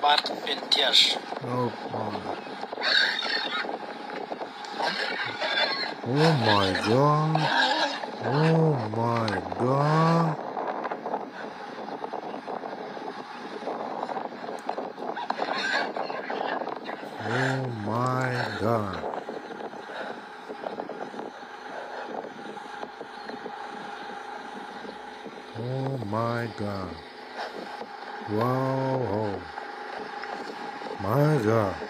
บ้านเป็นเทียช Oh my god. Oh my god. Oh my god. Oh my god. Wow. My god.